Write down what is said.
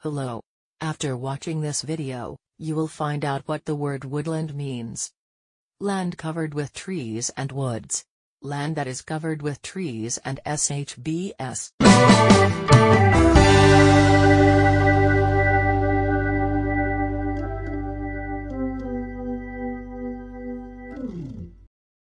below. After watching this video, you will find out what the word woodland means. Land covered with trees and woods. Land that is covered with trees and shbs.